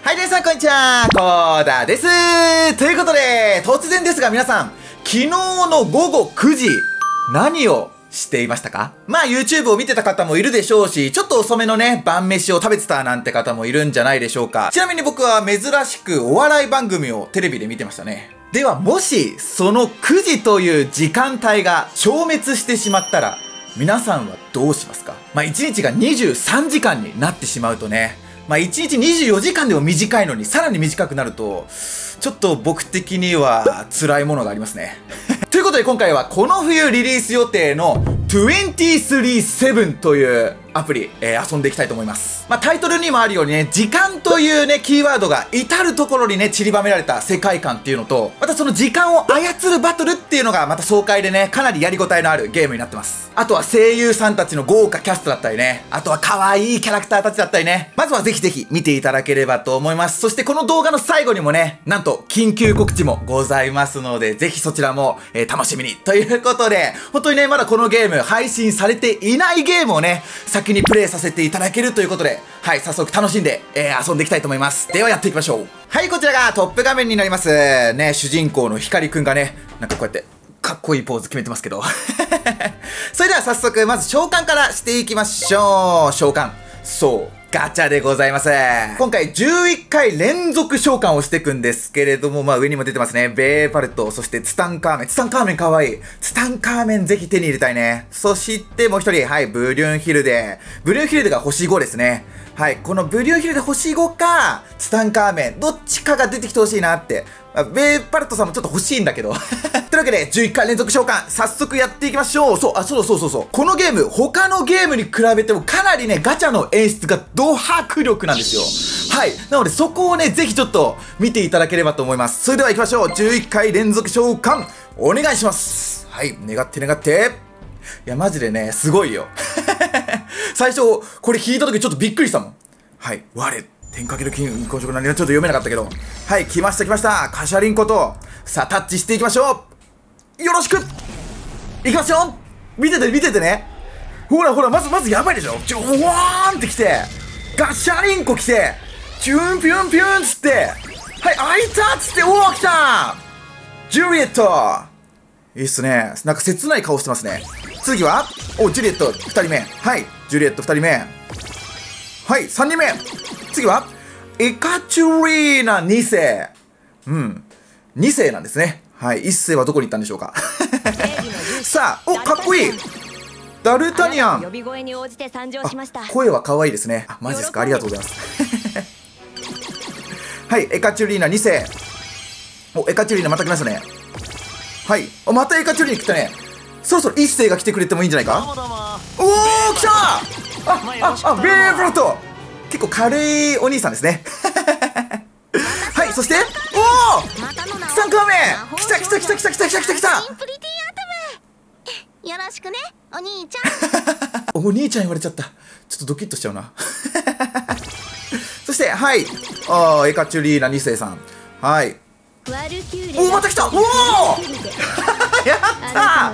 はい、皆さん、こんにちは。コーダです。ということで、突然ですが皆さん、昨日の午後9時、何をしていましたか？まあ YouTube を見てた方もいるでしょうし、ちょっと遅めのね、晩飯を食べてたなんて方もいるんじゃないでしょうか。ちなみに僕は珍しくお笑い番組をテレビで見てましたね。ではもし、その9時という時間帯が消滅してしまったら、皆さんはどうしますか？まあ1日が23時間になってしまうとね、まあ1日24時間でも短いのにさらに短くなると、ちょっと僕的には辛いものがありますね。ということで今回はこの冬リリース予定の237というアプリ、遊んでいきたいと思います。まあタイトルにもあるようにね、時間というね、キーワードが至るところにね、散りばめられた世界観っていうのと、またその時間を操るバトルっていうのがまた爽快でね、かなりやりごたえのあるゲームになってます。あとは声優さんたちの豪華キャストだったりね、あとは可愛いキャラクターたちだったりね、まずはぜひぜひ見ていただければと思います。そしてこの動画の最後にもね、なんと緊急告知もございますので、ぜひそちらも、楽しみにということで、本当にね、まだこのゲーム配信されていないゲームをね、先にプレイさせていただけるということで、はい、早速楽しんで、遊んでいきたいと思います。ではやっていきましょう。はい、こちらがトップ画面になります。ね、主人公の光くんがね、なんかこうやって、かっこいいポーズ決めてますけど。それでは早速、まず召喚からしていきましょう。召喚。そう。ガチャでございます。今回11回連続召喚をしていくんですけれども、まあ上にも出てますね。ベーパルト、そしてツタンカーメン。ツタンカーメンかわいい。ツタンカーメンぜひ手に入れたいね。そしてもう一人、はい、ブリュンヒルデ。ブリュンヒルデが星5ですね。はい、このブリュンヒルデ星5か、ツタンカーメン、どっちかが出てきてほしいなって。ベーパルトさんもちょっと欲しいんだけど。というわけで、11回連続召喚、早速やっていきましょう。そう。このゲーム、他のゲームに比べてもかなりね、ガチャの演出がド迫力なんですよ。はい。なので、そこをね、ぜひちょっと見ていただければと思います。それでは行きましょう。11回連続召喚、お願いします。はい。願って願って。いや、マジでね、すごいよ。最初、これ聞いた時ちょっとびっくりしたもん。はい。我。天かける金、公職何がちょっと読めなかったけど。はい、来ましたカシャリンコと。さあ、タッチしていきましょう。よろしくいきますよ。見ててね。ほら、まずやばいでしょ。わーんって来て、ガシャリンコ来て、ピュンピュンピュンつって、はい、開いたっつって、おー、来たジュリエットいいっすね。なんか切ない顔してますね。次は、ジュリエット2人目。はい、ジュリエット2人目。はい、3人目。次は、エカチュリーナ2世。2世なんですね。はい、1世はどこに行ったんでしょうか。さあ、かっこいいダルタニアン。声は可愛いですね。マジですか？ありがとうございます。はい、エカチュリーナ2世。エカチュリーナまた来ましたね。はい、またエカチュリーナ来たね。そろそろ1世が来てくれてもいいんじゃないか？おー、来たベーブロット結構軽いお兄さんですね。はい、そして、おおツタンカーメン来たよろしくね、お兄ちゃん。お兄ちゃん言われちゃった。ちょっとドキッとしちゃうな。そして、はい。エカチュリーナ2世さん。はい。また来た。おおやった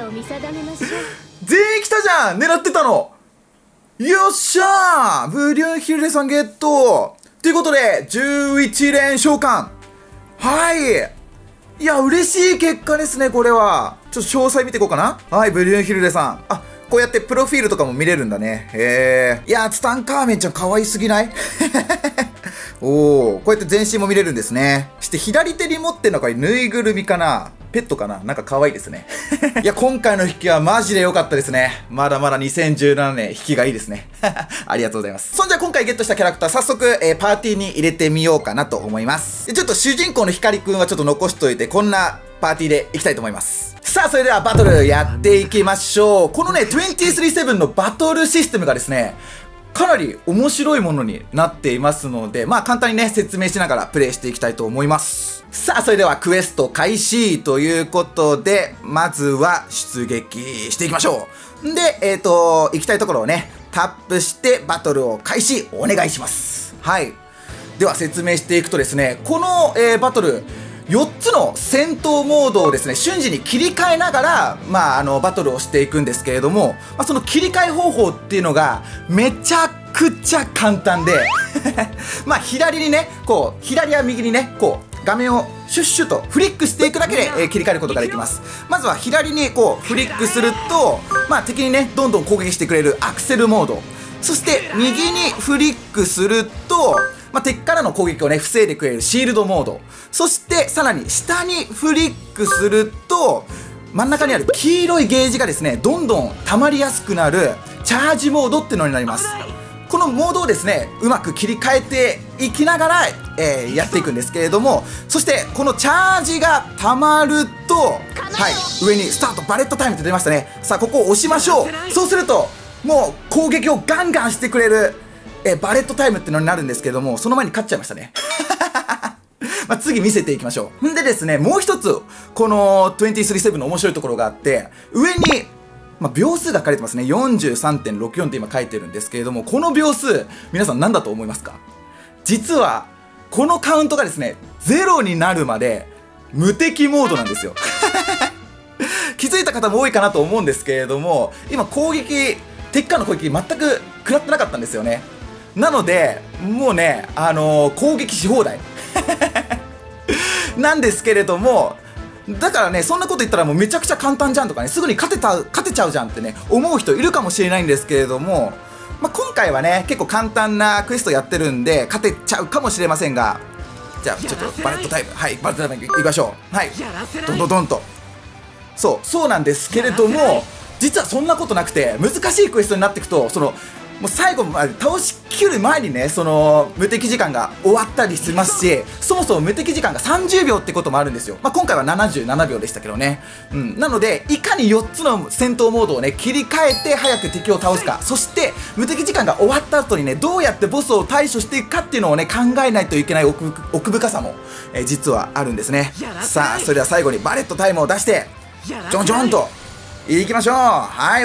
全員来たじゃん狙ってたのよっしゃーブリュンヒルデさんゲットということで、11連召喚はい。いや、嬉しい結果ですね、これは。ちょっと詳細見ていこうかな。はい、ブリュンヒルデさん。こうやってプロフィールとかも見れるんだね。いや、ツタンカーメンちゃん可愛すぎないこうやって全身も見れるんですね。そして左手に持ってるのがぬいぐるみかなペットかななんか可愛いですね。いや、今回の引きはマジで良かったですね。まだまだ2017年引きがいいですね。ありがとうございます。そんじゃ今回ゲットしたキャラクター早速、パーティーに入れてみようかなと思います。ちょっと主人公の光くんはちょっと残しといて、こんなパーティーでいきたいと思います。さあ、それではバトルやっていきましょう。このね、237のバトルシステムがですね、かなり面白いものになっていますので、まあ簡単にね、説明しながらプレイしていきたいと思います。さあ、それではクエスト開始ということで、まずは出撃していきましょう。で、行きたいところをね、タップしてバトルを開始お願いします。はい。では説明していくとですね、この、バトル、4つの戦闘モードをですね、瞬時に切り替えながら、バトルをしていくんですけれども、その切り替え方法っていうのが、めちゃくちゃ簡単でまあ左にねこう左や右にねこう画面をシュッシュとフリックしていくだけで、切り替えることができます。まずは左にこうフリックすると、まあ、敵にねどんどん攻撃してくれるアクセルモード、そして右にフリックすると、まあ、敵からの攻撃をね防いでくれるシールドモード、そしてさらに下にフリックすると真ん中にある黄色いゲージがですねどんどん溜まりやすくなるチャージモードっていうのになります。このモードをですねうまく切り替えていきながら、やっていくんですけれども、そしてこのチャージが溜まると、はい、上にスタートバレットタイムって出ましたね。さあここを押しましょう。そうするともう攻撃をガンガンしてくれる、バレットタイムっていうのになるんですけれども、その前に勝っちゃいましたねまあ次見せていきましょう。んでですね、もう一つこの237の面白いところがあって、上にまあ、秒数が書かれてますね。 43.64 って今書いてるんですけれども、この秒数皆さん何だと思いますか？実はこのカウントがですね0になるまで無敵モードなんですよ気づいた方も多いかなと思うんですけれども、今攻撃敵からの攻撃全く食らってなかったんですよね。なのでもうね攻撃し放題なんですけれども、だからねそんなこと言ったらもうめちゃくちゃ簡単じゃんとかね、すぐに勝てちゃうじゃんってね思う人いるかもしれないんですけれども、まあ、今回はね結構簡単なクエストやってるんで勝てちゃうかもしれませんが、じゃあちょっとバレットタイム、はいバレットタイムいきましょう。はい、どんどんどんとそうなんですけれども、実はそんなことなくて、難しいクエストになっていくともう最後まで倒しきる前にね無敵時間が終わったりしますし、そもそも無敵時間が30秒ってこともあるんですよ。まあ、今回は77秒でしたけどね、なのでいかに4つの戦闘モードをね切り替えて早く敵を倒すか、そして無敵時間が終わった後にねどうやってボスを対処していくかっていうのをね考えないといけない奥深さも、実はあるんですね。さあそれでは最後にバレットタイムを出してジョンジョンといきましょう。はい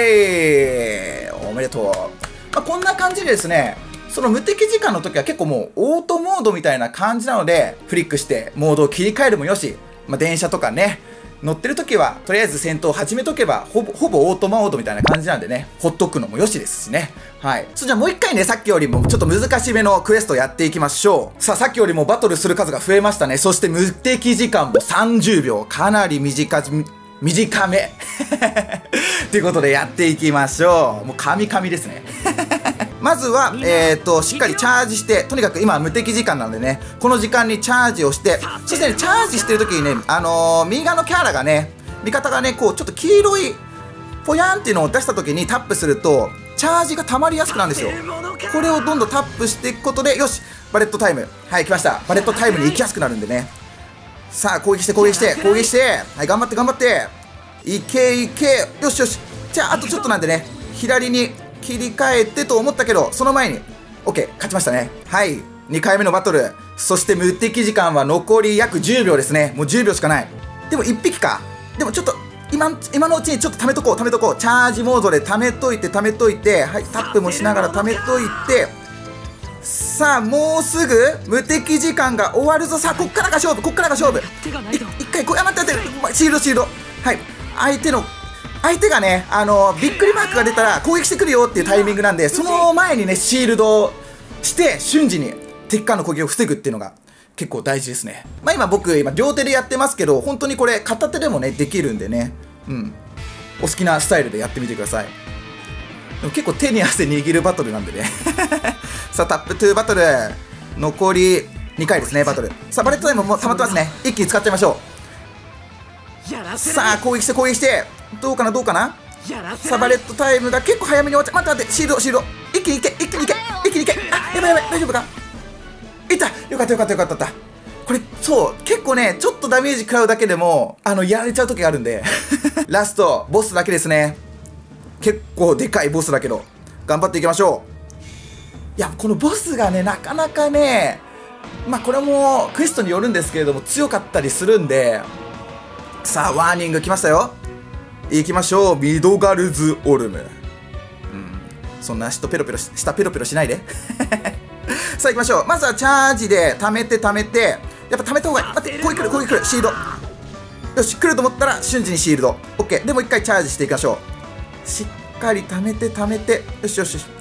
OK おめでとう。まあ、こんな感じでですね、その無敵時間の時は結構もうオートモードみたいな感じなので、フリックしてモードを切り替えるもよし、まあ、電車とかね乗ってる時はとりあえず戦闘を始めとけばほぼオートモードみたいな感じなんでね、ほっとくのもよしですしね。はい、じゃあもう一回ねさっきよりもちょっと難しめのクエストやっていきましょう。さあさっきよりもバトルする数が増えましたね。そして無敵時間も30秒、かなり短めということでやっていきましょう。もう神々ですねまずは、しっかりチャージして、とにかく今無敵時間なのでね、この時間にチャージをして、そしてね、チャージしてる時にね、右側のキャラがね、味方がね、こうちょっと黄色いポヤンっていうのを出した時にタップするとチャージが溜まりやすくなるんですよ。これをどんどんタップしていくことで、よしバレットタイム、はい来ました。バレットタイムに行きやすくなるんでね。さあ攻撃してはい頑張っていけよし。じゃああとちょっとなんでね、左に切り替えてと思ったけど、その前に OK 勝ちましたね。はい、2回目のバトル、そして無敵時間は残り約10秒ですね。もう10秒しかない。でも1匹か。でもちょっと今のうちにちょっと貯めとこう。チャージモードで貯めといて、はい、タップもしながら貯めといて、さあもうすぐ無敵時間が終わるぞ。さあこっからが勝負。一回こう、待ってシールド、はい、相手がねびっくりマークが出たら攻撃してくるよっていうタイミングなんで、その前にねシールドして瞬時に敵からの攻撃を防ぐっていうのが結構大事ですね。まあ僕両手でやってますけど、本当にこれ片手でもねできるんでね、お好きなスタイルでやってみてください。でも結構手に汗握るバトルなんでねさあタップトゥーバトル残り2回ですね。バトル、さあバレットタイムも溜まってますね。一気に使っちゃいましょう。さあ攻撃してどうかな。さあバレットタイムが結構早めに終わっちゃう。待ってシールド一気にいけ。あ、やばい大丈夫か。いった、よかったこれそう結構ねちょっとダメージ食らうだけでもやられちゃう時があるんでラストボスだけですね。結構でかいボスだけど頑張っていきましょう。いやこのボスがねなかなかね、まあこれもクエストによるんですけれども強かったりするんで、さあワーニング来ましたよ。行きましょう。ミドガルズオルム、そんな舌ペロペロしないでさあ行きましょう。まずはチャージで貯めてやっぱ貯めた方がいい。待って攻撃来るシールド、よし来ると思ったら瞬時にシールド OK。 でもう一回チャージしていきましょう。しっかり貯めてよし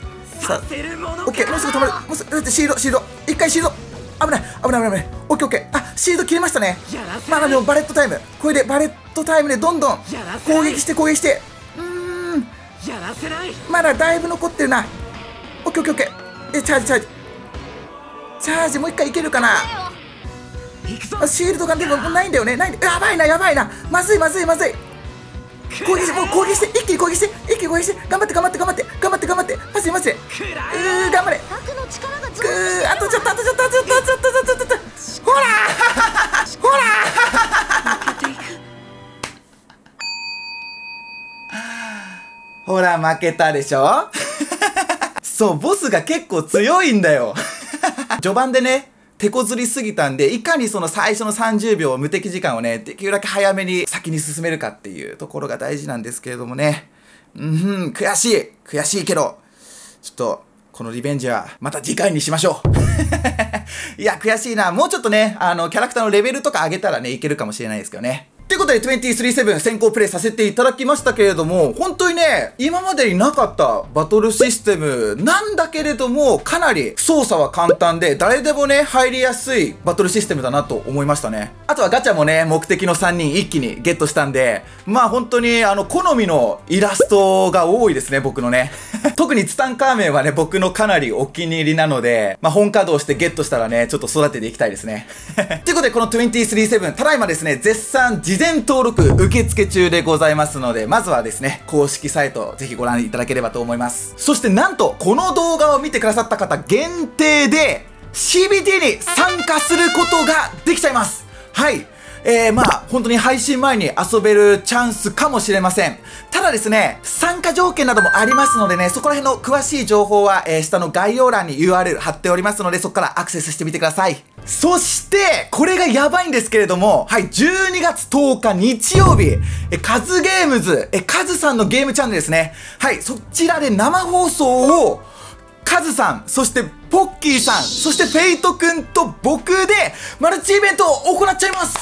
さあ、オッケー、もうすぐ止まる。もうすぐ、だってシールド。一回シールド。危ない。オッケーオッケー。あ、シールド切れましたね。まあでもバレットタイム。これでバレットタイムでどんどん攻撃して。まだだいぶ残ってるな。オッケー。チャージもう一回いけるかな。シールドがでもないんだよね。やばいな。まずい。攻撃して、一気に攻撃して。頑張って。マジで。頑張れ。あとちょっと。ほらほら、負けたでしょそう、ボスが結構強いんだよ。序盤でね、手こずりすぎたんで、いかにその最初の30秒無敵時間をね、できるだけ早めに先に進めるかっていうところが大事なんですけれどもね。悔しいけど、ちょっと、このリベンジはまた次回にしましょう。いや、悔しいな。もうちょっとね、キャラクターのレベルとか上げたらね、いけるかもしれないですけどね。ということで、23/7先行プレイさせていただきましたけれども、本当にね、今までになかったバトルシステムなんだけれども、かなり操作は簡単で、誰でもね、入りやすいバトルシステムだなと思いましたね。あとはガチャもね、目的の3人一気にゲットしたんで、まあ本当に好みのイラストが多いですね、僕のね。特にツタンカーメンはね、僕のかなりお気に入りなので、まあ本稼働してゲットしたらね、ちょっと育てていきたいですね。ということで、この23/7、ただいまですね、絶賛事前登録受付中でございますので、まずはですね、公式サイトぜひご覧いただければと思います。そしてなんと、この動画を見てくださった方限定で CBT に参加することができちゃいます。はい。まあ、本当に配信前に遊べるチャンスかもしれません。ただですね、参加条件などもありますのでね、そこら辺の詳しい情報は、下の概要欄に URL 貼っておりますので、そこからアクセスしてみてください。そして、これがやばいんですけれども、はい、12月10日日曜日、カズゲームズ、カズさんのゲームチャンネルですね。はい、そちらで生放送を、カズさん、そしてポッキーさん、そしてフェイトくんと僕でマルチイベントを行っちゃいます。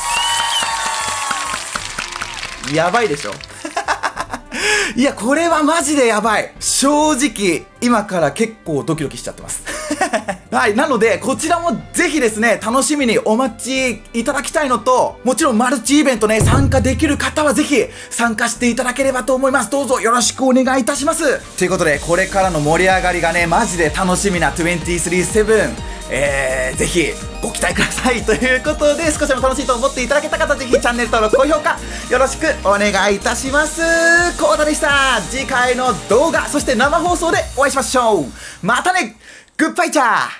やばいでしょ。いや、これはマジでやばい。正直、今から結構ドキドキしちゃってます。はい。なので、こちらもぜひですね、楽しみにお待ちいただきたいのと、もちろんマルチイベントね、参加できる方はぜひ参加していただければと思います。どうぞよろしくお願いいたします。ということで、これからの盛り上がりがね、マジで楽しみな23/7。ぜひご期待くださいということで、少しでも楽しいと思っていただけた方、ぜひチャンネル登録、高評価よろしくお願いいたします。コーダでした。次回の動画、そして生放送でお会いしましょう。またね、グッバイチャー。